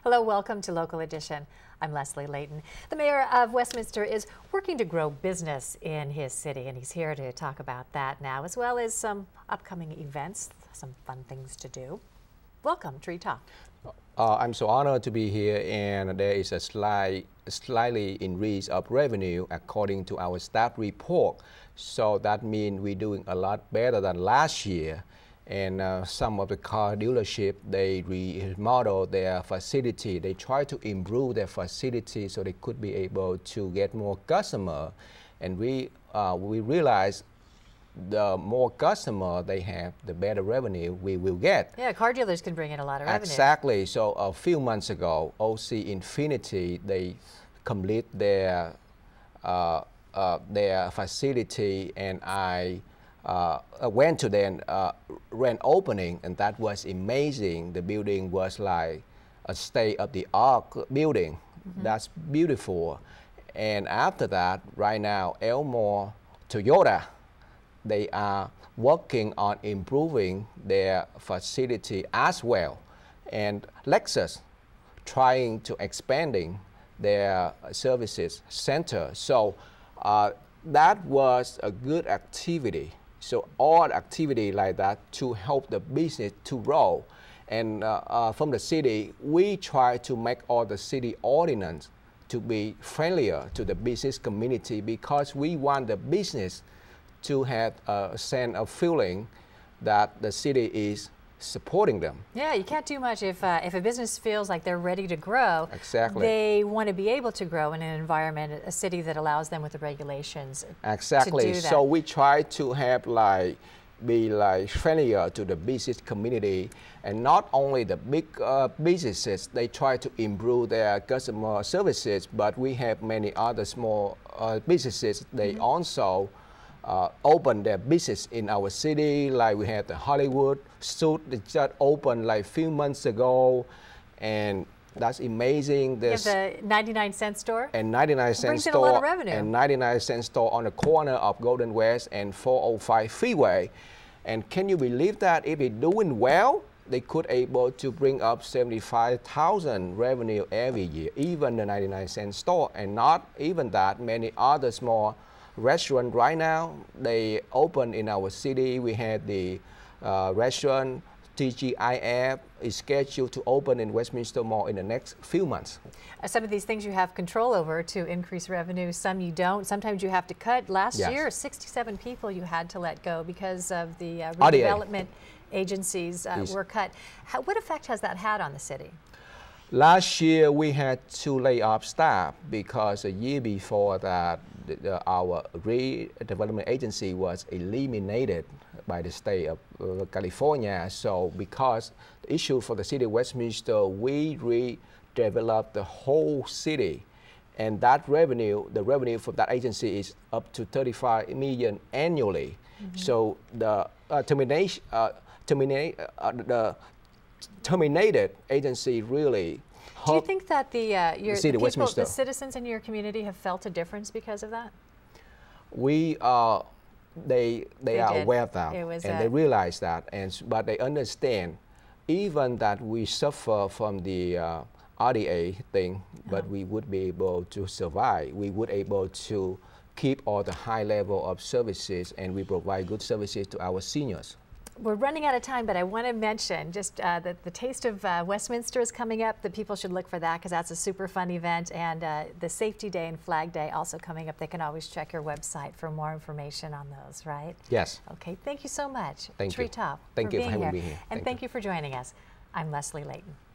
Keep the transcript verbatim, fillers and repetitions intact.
Hello, welcome to Local Edition. I'm Leslie Layton. The mayor of Westminster is working to grow business in his city, and he's here to talk about that now, as well as some upcoming events, some fun things to do. Welcome, Tree Top. Uh, I'm so honored to be here, and there is a slight, slightly increase of revenue according to our staff report. So that means we're doing a lot better than last year. And uh, some of the car dealership, they remodel their facility. They try to improve their facility so they could be able to get more customer. And we uh, we realize the more customer they have, the better revenue we will get. Yeah, car dealers can bring in a lot of revenue. Exactly. So a few months ago, O C Infinity, they complete their uh, uh, their facility, and I uh, went to their uh, grand opening, and that was amazing. The building was like a state-of-the-art building. Mm-hmm. That's beautiful. And after that, right now, Elmore Toyota, they are working on improving their facility as well. And Lexus trying to expanding their services center. So uh, that was a good activity. So all activity like that to help the business to grow. And uh, uh, from the city, we try to make all the city ordinance to be friendlier to the business community, because we want the business to have a sense of feeling that the city is supporting them. Yeah, you can't do much if uh, if a business feels like they're ready to grow. Exactly. They want to be able to grow in an environment, a city that allows them with the regulations. Exactly. To do that. So we try to have like be like friendlier to the business community, and not only the big uh, businesses, they try to improve their customer services, but we have many other small uh, businesses. They mm-hmm. also Uh, open their business in our city. Like we had the Hollywood suit that just opened like a few months ago, and that's amazing. There's the ninety-nine cent store. And ninety-nine cent brings store. In a lot of revenue. And ninety-nine cent store on the corner of Golden West and four oh five Freeway. And can you believe that if they're doing well, they could able to bring up seventy-five thousand revenue every year, even the ninety-nine cent store. And not even that, many other small restaurant right now, they open in our city. We had the uh, restaurant T G I F is scheduled to open in Westminster Mall in the next few months. Uh, some of these things you have control over to increase revenue, some you don't. Sometimes you have to cut. Last yes. year, sixty-seven people you had to let go because of the uh, R D A redevelopment agencies uh, were cut. How, what effect has that had on the city? Last year, we had to lay off staff because a year before that, the, the, our redevelopment agency was eliminated by the state of uh, California. So because the issue for the city of Westminster, we redeveloped the whole city. And that revenue, the revenue from that agency is up to thirty-five million annually. Mm-hmm. So the uh, termination, uh, terminate, uh, the terminated agency really. Do you think that the, uh, your, the, the people, the citizens in your community have felt a difference because of that? We are, they they, they are did. aware of that, and they realize that, and but they understand, even that we suffer from the uh, R D A thing, but oh. we would be able to survive. We would able to keep all the high level of services, and we provide good services to our seniors. We're running out of time, but I want to mention just uh, that the Taste of uh, Westminster is coming up. The people should look for that because that's a super fun event. And uh, the Safety Day and Flag Day also coming up. They can always check your website for more information on those, right? Yes. Okay, thank you so much. Thank Tree you. Top Thank for you being for having here. me here. And thank, thank you. you for joining us. I'm Leslie Layton.